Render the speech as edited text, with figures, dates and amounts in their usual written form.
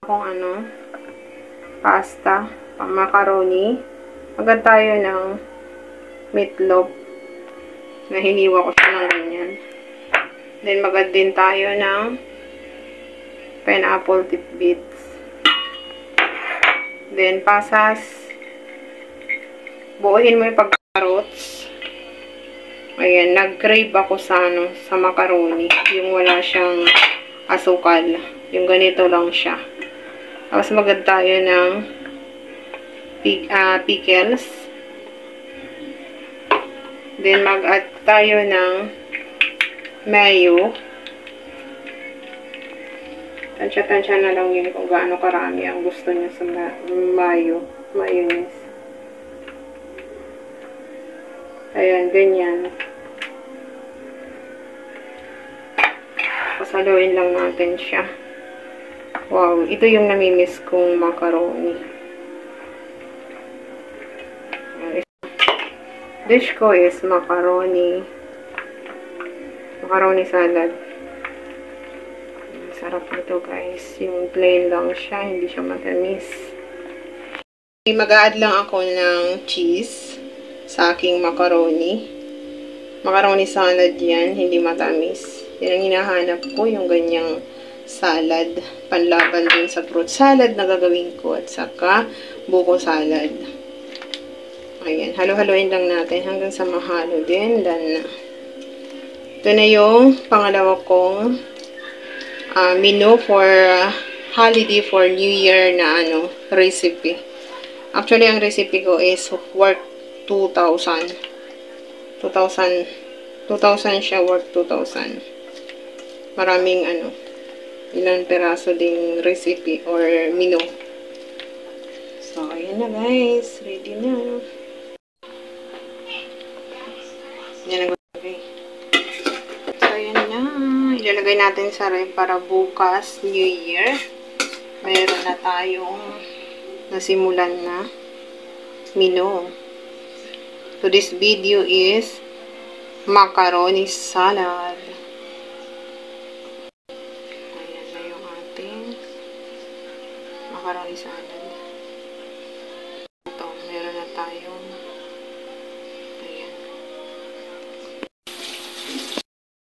Kung ano, pasta, pang macaroni. Agad tayo ng meatloaf na hiniwa ko siya ng ganyan. Then, magad din tayo ng pineapple tidbits. Then, pasas. Buuhin mo yung pagka-carrots. Ayan, nag-crave ako sa, sa macaroni. Yung wala siyang asukal. Yung ganito lang siya. Tapos, magad tayo ng pickles. Then, mag-add tayo ng mayo. Tansya-tansya na lang yun kung gaano karami ang gusto niya sa mayonnaise. Ayan, ganyan. Pasaluin lang natin siya. Wow, ito yung namimiss kong macaroni. Dish ko is macaroni salad. Sarap nito guys. Yung plain lang siya, hindi siya matamis. Mag-a-add lang ako ng cheese sa aking macaroni. Macaroni salad yan, hindi matamis. Yan ang hinahanap ko, yung ganyang salad. Panlaban din sa fruit salad na gagawin ko at saka buko salad. Ayan, halo-haloin lang natin hanggang sa mahalo din. Then, ito na yung pangalawa kong menu for holiday for New Year na recipe. Actually, ang recipe ko is worth 2,000 siya, worth 2,000. Maraming ilang peraso ding recipe or menu. So, ayan na guys. Ready na. Yan ang gagawin. So, ayan na. Ilalagay natin sa ref para bukas, New Year. Mayroon na tayong nasimulan na menu. So, this video is macaroni salad. Ayan na yung ating macaroni salad.